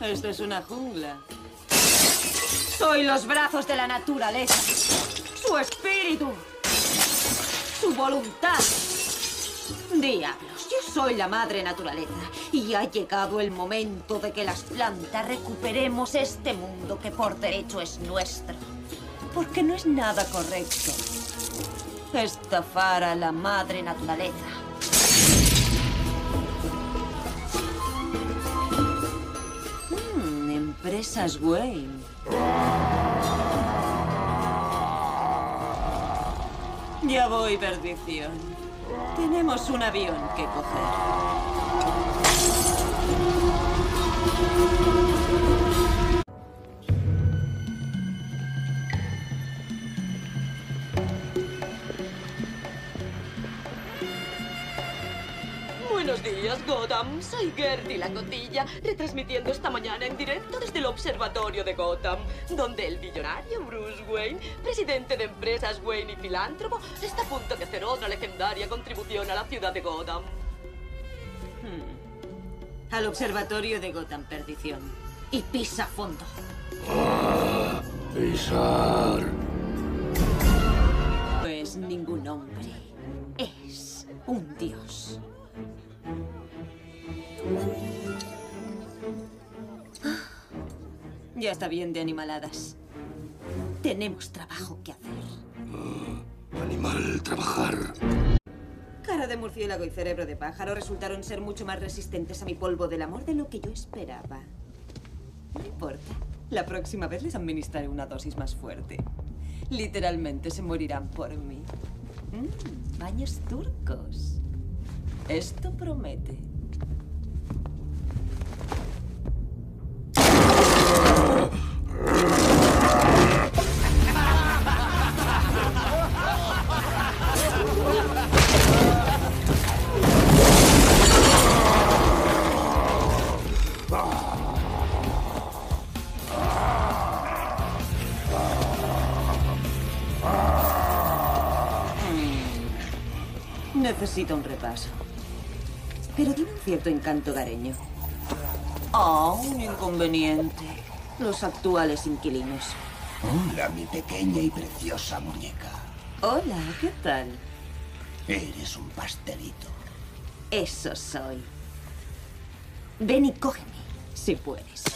Esto es una jungla. Soy los brazos de la naturaleza. Su espíritu. Su voluntad. Diablos, yo soy la madre naturaleza. Y ha llegado el momento de que las plantas recuperemos este mundo que por derecho es nuestro. Porque no es nada correcto estafar a la madre naturaleza. Empresas Wayne. Ya voy, perdición. Tenemos un avión que coger. Buenos días, Gotham. Soy Gertie la Cotilla, retransmitiendo esta mañana en directo desde el observatorio de Gotham, donde el millonario Bruce Wayne, presidente de empresas Wayne y filántropo, está a punto de hacer otra legendaria contribución a la ciudad de Gotham. Al observatorio de Gotham, perdición. Y pisa fondo. Pisar. No es ningún hombre. Es un dios. Ya está bien de animaladas. Tenemos trabajo que hacer. Animal, trabajar. Cara de murciélago y cerebro de pájaro resultaron ser mucho más resistentes a mi polvo del amor de lo que yo esperaba. No importa. La próxima vez les administraré una dosis más fuerte. Literalmente se morirán por mí. Baños turcos. Esto promete. Necesito un repaso. Pero tiene un cierto encanto gareño. Un inconveniente. Los actuales inquilinos. Hola, mi pequeña y preciosa muñeca. Hola, ¿qué tal? Eres un pastelito. Eso soy. Ven y cógeme, si puedes.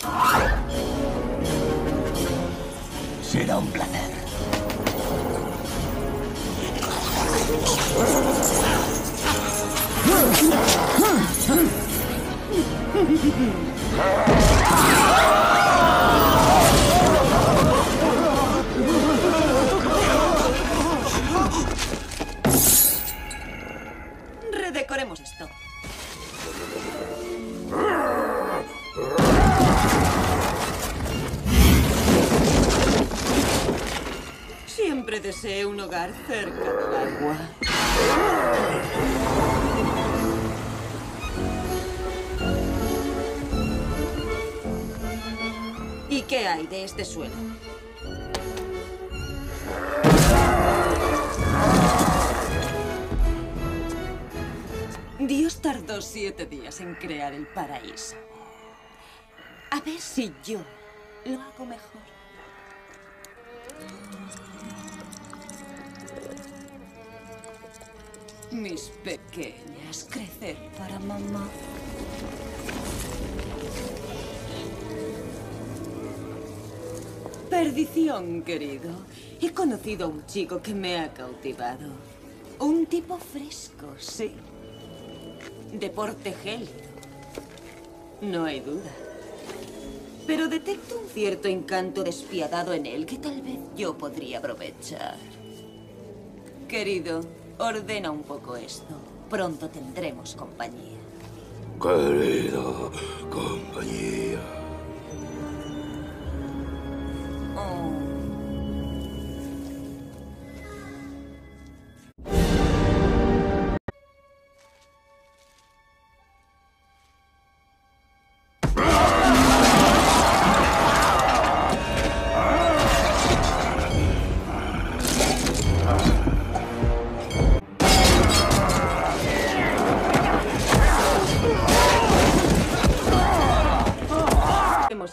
Será un placer. Redecoremos esto. Siempre deseé un hogar cerca del agua. ¿Y qué hay de este suelo? Dios tardó 7 días en crear el paraíso. A ver si yo lo hago mejor. Mis pequeñas, crecer para mamá. Perdición, querido. He conocido a un chico que me ha cautivado. Un tipo fresco, sí. Deporte gélido. No hay duda. Pero detecto un cierto encanto despiadado en él que tal vez yo podría aprovechar. Querido, ordena un poco esto. Pronto tendremos compañía. Querido, compañía.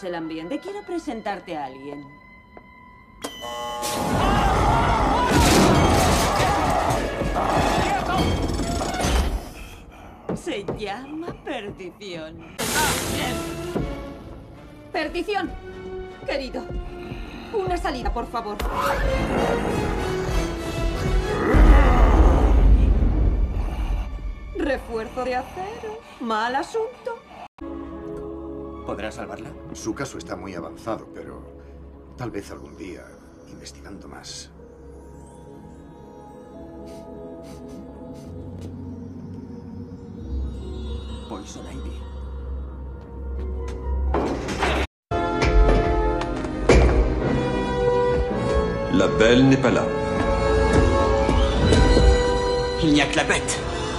el ambiente. Quiero presentarte a alguien. Se llama Perdición. ¡Perdición! Querido, una salida, por favor. Refuerzo de acero. Mal asunto. ¿Podrás salvarla? Su caso está muy avanzado, pero tal vez algún día, investigando más. Poison Ivy. La belle n'est pas là. Il n'y a que la bête.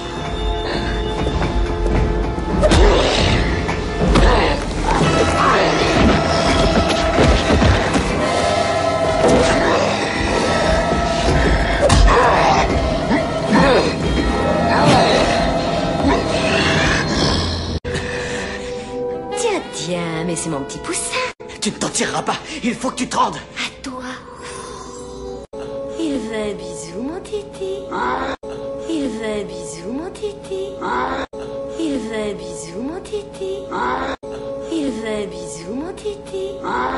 Tiens, mais c'est mon petit poussin. Tu ne t'en tireras pas. Il faut que tu te rendes. À toi. Il veut un bisou, mon titi. Il veut un bisou, mon titi. Il veut un bisou, mon titi. Il veut un bisou, mon titi.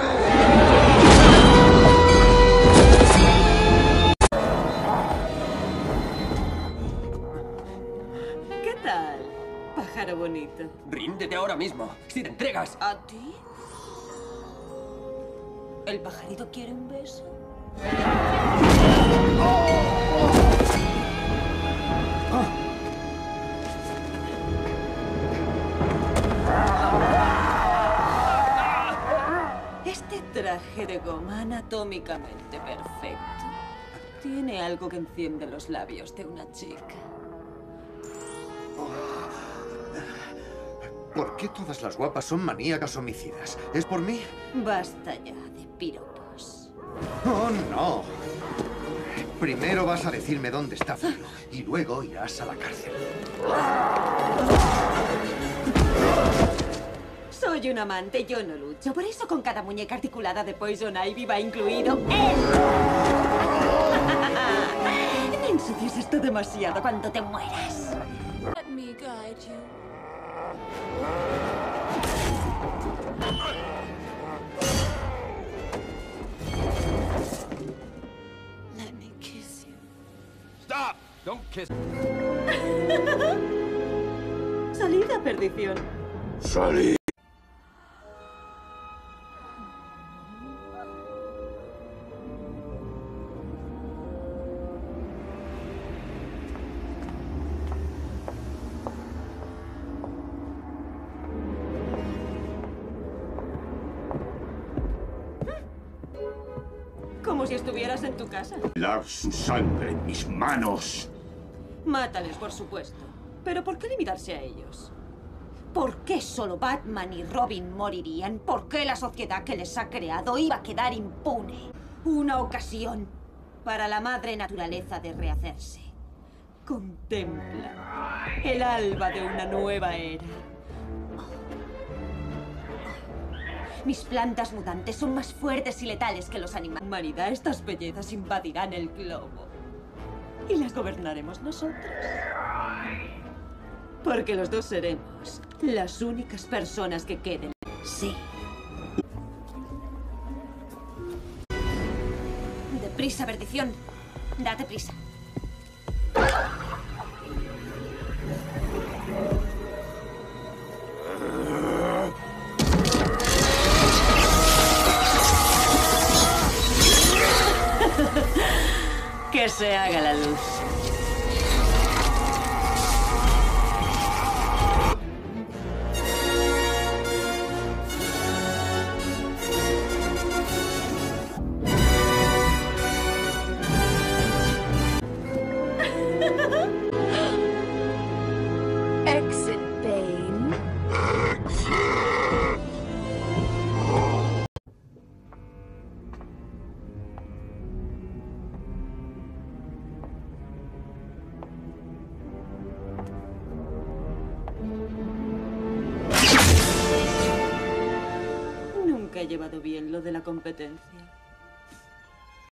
¿Qué tal, pájaro bonito? Ríndete ahora mismo. Si te entregas. ¿A ti? ¿El pajarito quiere un beso? Este traje de goma anatómicamente perfecto tiene algo que enciende los labios de una chica. ¿Por qué todas las guapas son maníacas homicidas? ¿Es por mí? Basta ya de piropos. ¡Oh, no! Primero vas a decirme dónde está Filo y luego irás a la cárcel. Soy un amante, yo no lucho. Por eso con cada muñeca articulada de Poison Ivy va incluido él. No ensucies esto demasiado cuando te mueras. Let me guide you. Let me kiss you. Stop. Don't kiss. Salida, perdición. Salí. Como si estuvieras en tu casa. La su sangre en mis manos. Mátales, por supuesto. Pero ¿por qué limitarse a ellos? ¿Por qué solo Batman y Robin morirían? ¿Por qué la sociedad que les ha creado iba a quedar impune? Una ocasión para la madre naturaleza de rehacerse. Contempla el alba de una nueva era. Mis plantas mutantes son más fuertes y letales que los animales. Humanidad, estas bellezas invadirán el globo. Y las gobernaremos nosotros. Porque los dos seremos las únicas personas que queden. Sí. Deprisa, perdición. Date prisa. Que se haga la luz. Exit, Bane. nunca he llevado bien lo de la competencia.